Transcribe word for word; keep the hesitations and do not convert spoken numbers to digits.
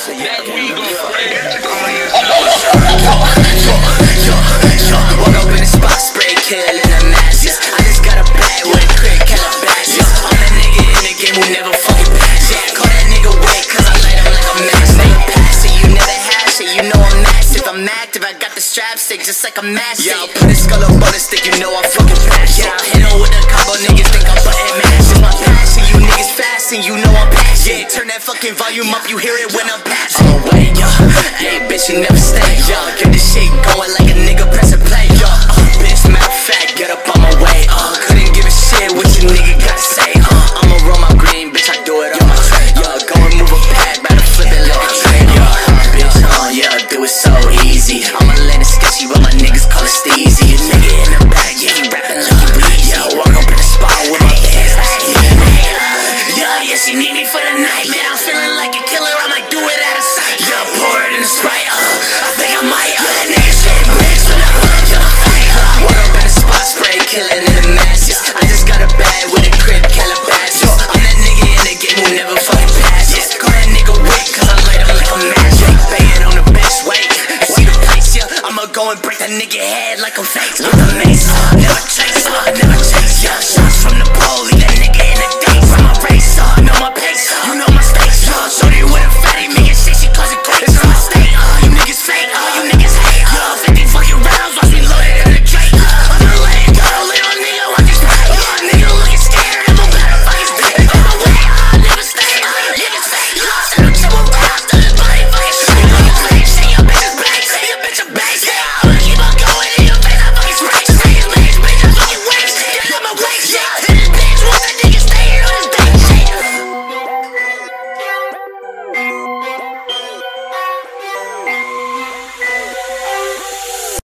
That we go crazy. Walk up in the spot, spray kill in the masses. I just got a bag with a crit, Calabasas. I'm that nigga in the game who never fucking pass. Yeah, call that nigga wait, cause I light him like a match. Nigga pass it, you never hash it, you know I'm massive. I'm active, I got the strap stick just like a massive. Yeah, I'll put a skull up on the stick, you know I'm fucking passion. Yeah, I'll hit him with a combo, niggas think I'm button mash. It's my passion, you niggas fasting, you know I'm passion. Yeah, turn that fucking volume up, you hear it when I'm passing. On the way, yo, hey bitch, you never stay, yo. Get this shit going like a nigga pressing play, yo. Uh, bitch, matter of fact, get up on my way, uh. Couldn't give a shit what your nigga gotta say, uh. I'ma roll my green, bitch, I do it on my tray, yo. Go and move a bag, better flip it like a train, yo. Bitch, uh, yeah, do it so easy. I'ma let it sketchy, but my niggas call it Steezy. A nigga in the back, yeah, he rapping like he bleed, yo. Walk up in the spot with my bands, yo, yeah, she need me for the night, man. I'm feeling like a killer, I might do it out of sight. Yo, pour it in the Sprite, uh, I think I might, uh, that nigga shit bricks when I run, yo. Walk up in the spot, spray killing in the masses. I just got a bag with a crib, Calabasas. I'm that nigga in the game who never fucking passes. Call that nigga wait, cause I light him like a match. Banging on the bench, wait, see the place, yeah. I'ma go and break that nigga head like a face with a mace. Never